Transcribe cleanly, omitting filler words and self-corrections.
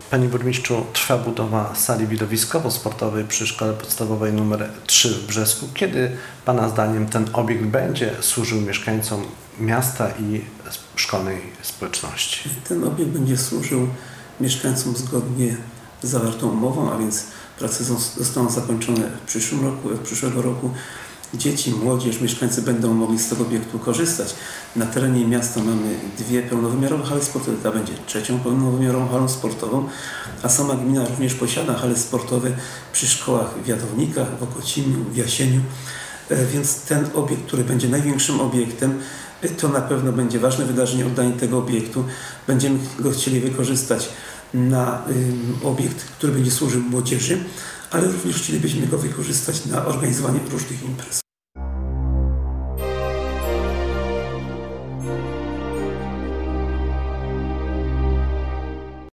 Panie Burmistrzu, trwa budowa sali widowiskowo-sportowej przy Szkole Podstawowej nr 3 w Brzesku. Kiedy Pana zdaniem ten obiekt będzie służył mieszkańcom miasta i szkolnej społeczności? Ten obiekt będzie służył mieszkańcom zgodnie z zawartą umową, a więc prace zostaną zakończone w przyszłym roku, od przyszłego roku. Dzieci, młodzież, mieszkańcy będą mogli z tego obiektu korzystać. Na terenie miasta mamy 2 pełnowymiarowe hale sportowe, ta będzie 3. pełnowymiarową halą sportową, a sama gmina również posiada hale sportowe przy szkołach w Jadownikach, w Okocimiu, w Jasieniu. Więc ten obiekt, który będzie największym obiektem, to na pewno będzie ważne wydarzenie, oddanie tego obiektu. Będziemy go chcieli wykorzystać na obiekt, który będzie służył młodzieży, ale również chcielibyśmy go wykorzystać na organizowanie różnych imprez.